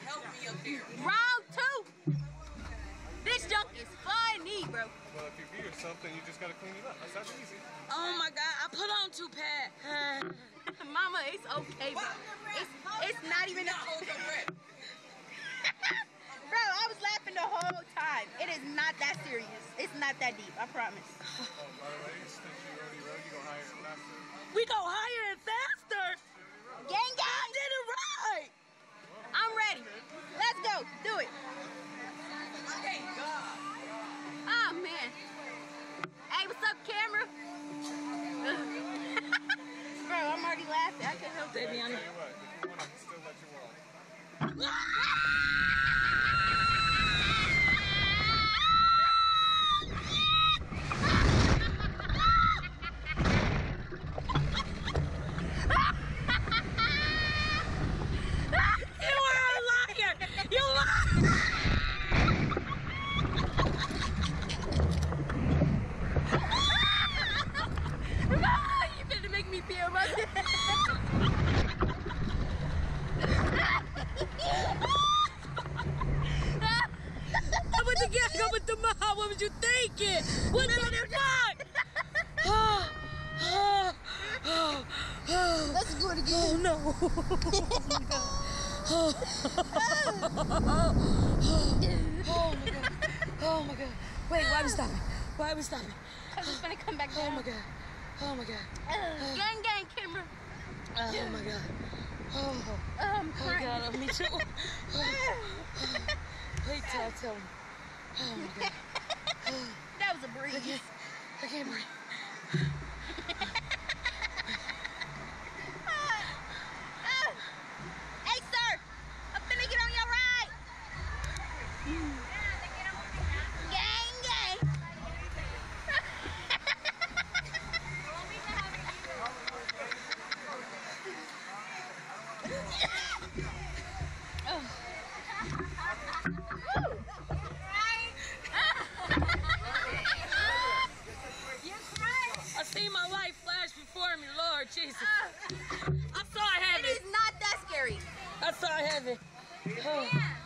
help me up there. Round 2. This junk is funny, bro. Well, if you beat or something, you just gotta clean it up. That's easy. Oh my God, I put on 2 pads. Mama, it's okay, bro. It's not even a... Bro, I was laughing the whole time. It is not that serious. It's not that deep, I promise. Oh, by the way, since you already rode, you go higher and faster. We go higher and faster. Gang, gang, did it right. I'm ready. Let's go. Do it. Thank God. Oh, man. Hey, what's up, camera? Bro, I'm already laughing. I can't help it. Baby, I'm Tell you what, if you want, I can still let you walk. You finna make me feel my Go with the mom. What was you thinking? What the fuck? Let's do it again. Oh no. Oh my God. Wait, why are we stopping? Why are we stopping? I'm just gonna come back down. Oh my God. Oh my God. Gang, gang, camera. Oh my God. I'm Oh crying. God, me too. Wait till I tell him. Oh my God. That was a breeze. I can't breathe. Hey, sir. I'm finna get on your ride. Gang, gang. I see my life flash before me, Lord Jesus. I saw It heaven. is not that scary. I saw heaven. Oh.